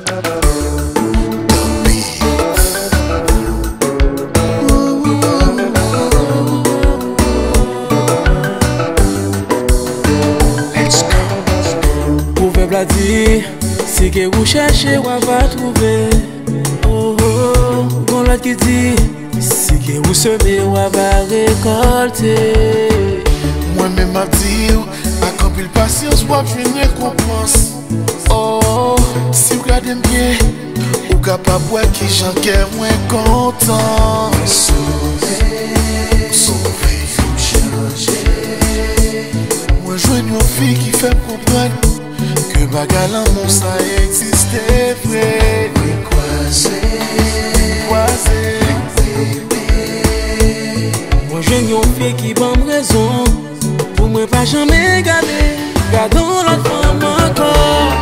Si que vous cherchez, on va trouver. Oh oh, bon l'autre qui dit, si que vous semez, on va récolter. Moi-même à dire, à camper le patience, pour finir récompense. Oh, si vous regardez bien, vous êtes capable de voir qui j'en ai moins content. Sauver, changer. Moi, je vois une fille qui fait comprendre. Que bagalan mon ça existait vrai. Oui, croisé, bébé. Moi j'ai une fille qui bonne raison. Pour moi pas jamais garder. Gardons l'autre femme encore.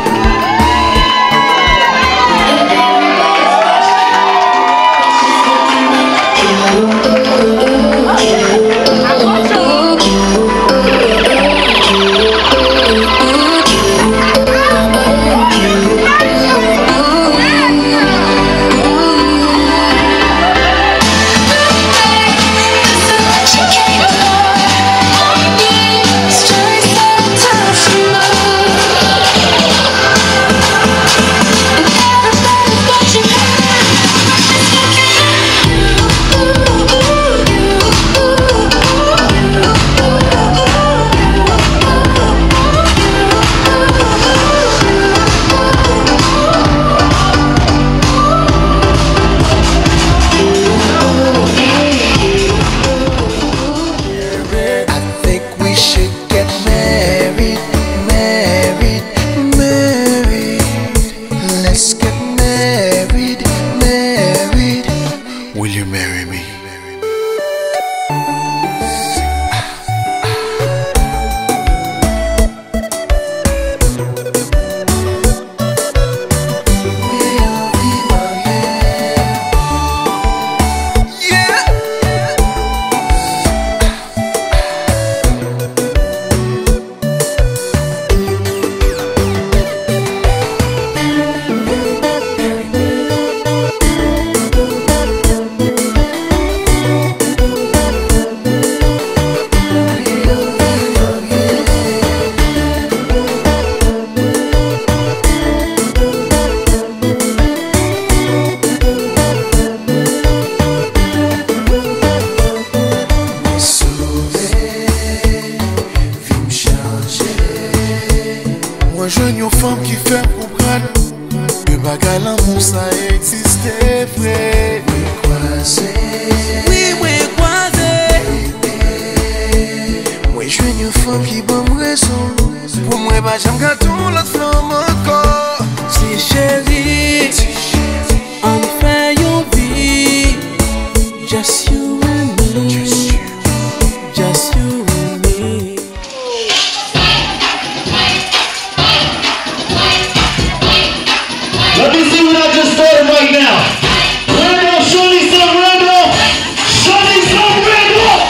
Let me see what I just started right now. Randolph, show me some Randolph. Show me some Randolph.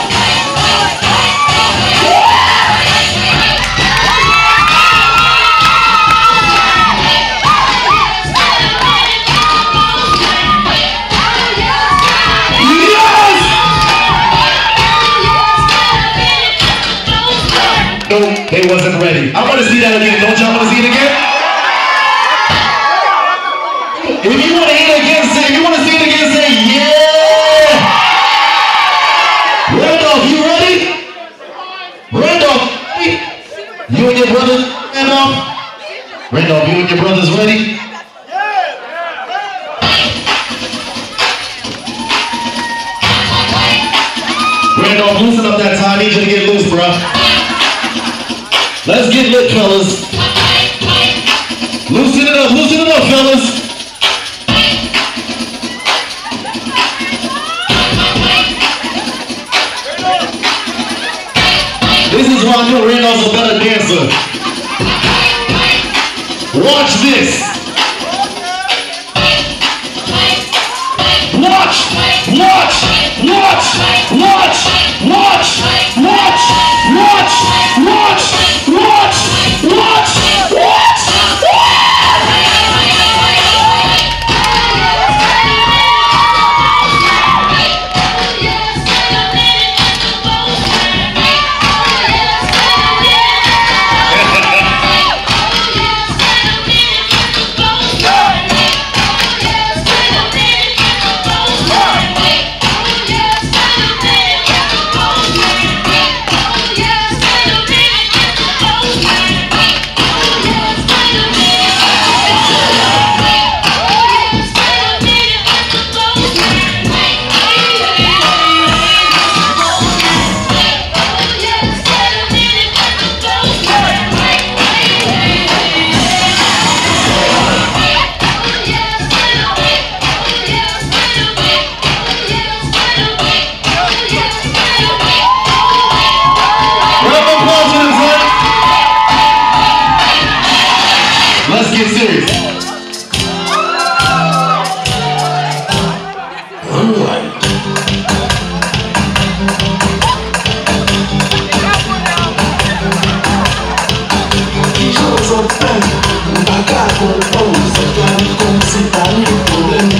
Yes! No, they wasn't ready. I want to see that again. Don't y'all want to see it again? If you want to hear it again, say, if you want to see it again, say, yeah! Randolph, you ready? Randolph, you and your brothers, Randolph? Randolph, you and your brothers ready? Randolph, loosen up that tie. I need you to get loose, bro. Let's get lit, fellas. Loosen it up, fellas. This is why I know Randolph's a better dancer. Watch this. Watch, watch, watch, watch, watch, watch, watch, watch, watch, watch, watch, watch. c'est pas comme c'est pas le problème.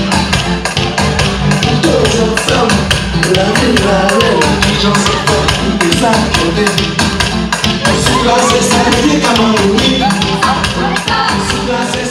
Deux ensemble, la vie la reine, j'en sais pas, des accords. Sous la c'est ça, il est comme un oui. Sous la c'est